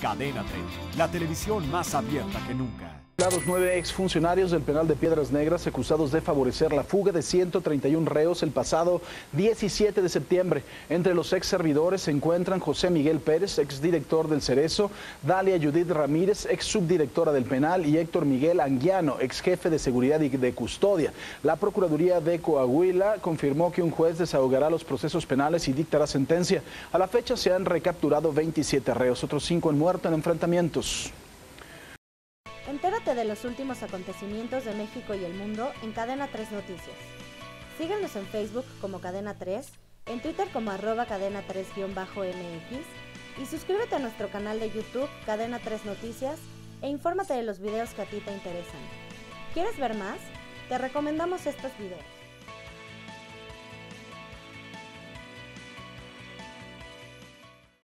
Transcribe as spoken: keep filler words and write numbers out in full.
Cadena treinta, la televisión más abierta que nunca. Los nueve exfuncionarios del penal de Piedras Negras acusados de favorecer la fuga de ciento treinta y un reos el pasado diecisiete de septiembre. Entre los ex servidores se encuentran José Miguel Pérez, exdirector del Cerezo, Dalia Judith Ramírez, ex subdirectora del penal, y Héctor Miguel Anguiano, ex jefe de seguridad y de custodia. La Procuraduría de Coahuila confirmó que un juez desahogará los procesos penales y dictará sentencia. A la fecha se han recapturado veintisiete reos, otros cinco han muerto en enfrentamientos. Entérate de los últimos acontecimientos de México y el mundo en Cadena tres Noticias. Síguenos en Facebook como Cadena tres, en Twitter como arroba cadena tres guión bajo M X y suscríbete a nuestro canal de YouTube Cadena tres Noticias e infórmate de los videos que a ti te interesan. ¿Quieres ver más? Te recomendamos estos videos.